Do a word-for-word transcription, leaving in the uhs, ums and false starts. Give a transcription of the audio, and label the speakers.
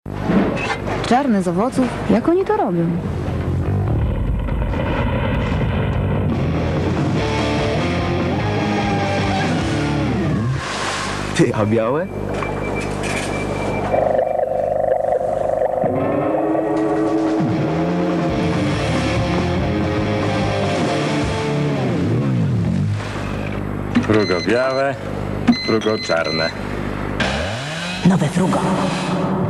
Speaker 1: Czarne z owoców? Jak oni to robią?
Speaker 2: Ty, a białe?
Speaker 3: Frugo białe, frugo czarne.
Speaker 1: Nowe frugo.